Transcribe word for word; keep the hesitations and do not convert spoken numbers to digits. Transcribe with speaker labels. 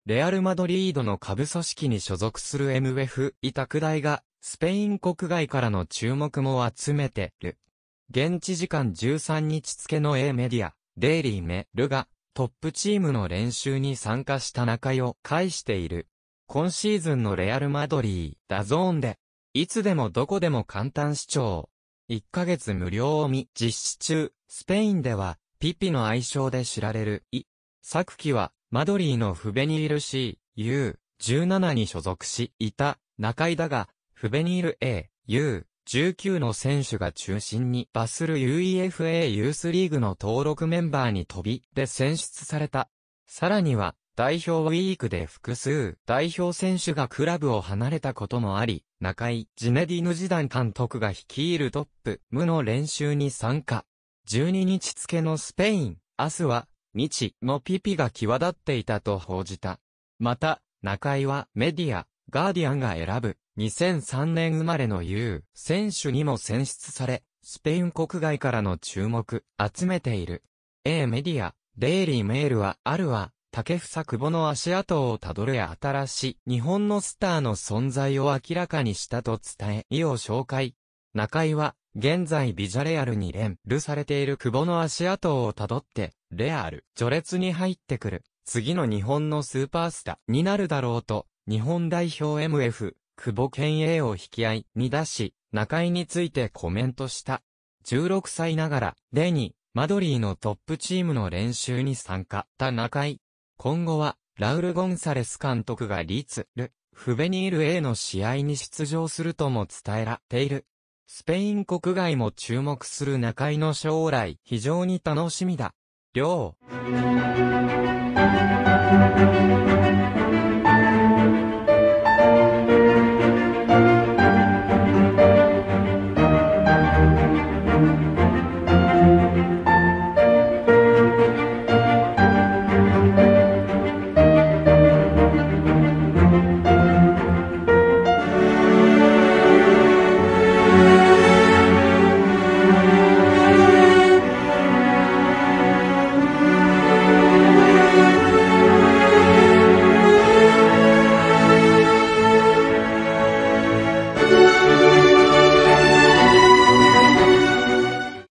Speaker 1: レアル・マドリードの下部組織に所属する エムエフ 委託代が、スペイン国外からの注目も集めてる。現地時間じゅうさんにち付の A メディア、デイリーメルが、トップチームの練習に参加した中井を介している。今シーズンのレアル・マドリー、ダゾーンで、いつでもどこでも簡単視聴。いっかげつ無料を見、実施中、スペインでは、ピピの愛称で知られる、イ。昨季は、マドリーのフベニール シー、ユー、じゅうなな に所属し、いた、中井だが、フベニール エー、ユー、じゅうきゅうの選手が中心にバスル ユーイーエフエー ユースリーグの登録メンバーに飛びで選出された。さらには、代表ウィークで複数代表選手がクラブを離れたこともあり、中井、ジネディーヌ・ジダン監督が率いるトップ、無の練習に参加。じゅうににち付のスペイン、明日は、未知のピピが際立っていたと報じた。また、中井はメディア、ガーディアンが選ぶ、にせんさんねん生まれの ユー 選手にも選出され、スペイン国外からの注目、集めている。A メディア、デイリーメールは、あるは、竹房久保の足跡をたどるや新しい日本のスターの存在を明らかにしたと伝え、意を紹介。中井は、現在ビジャレアルに連ルされている久保の足跡をたどって、レアル、序列に入ってくる、次の日本のスーパースターになるだろうと、日本代表 エムエフ、久保健英を引き合いに出し、中井についてコメントした。じゅうろくさいながら、レニ、マドリーのトップチームの練習に参加した中井。今後は、ラウル・ゴンサレス監督がリツル、フベニール A の試合に出場するとも伝えられている。スペイン国外も注目する中井の将来、非常に楽しみだ。りょう。